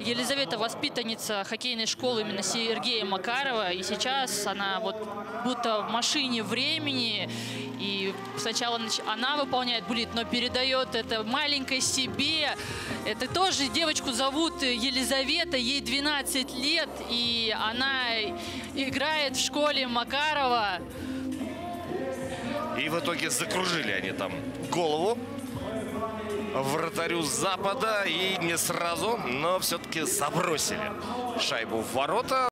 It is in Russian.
Елизавета воспитанница хоккейной школы именно Сергея Макарова. И сейчас она вот будто в машине времени. И сначала она выполняет буллит, но передает это маленькой себе. Это тоже девочку зовут Елизавета, ей 12 лет. И она играет в школе Макарова. И в итоге закружили они там голову вратарю Запада. И не сразу, но все-таки забросили шайбу в ворота.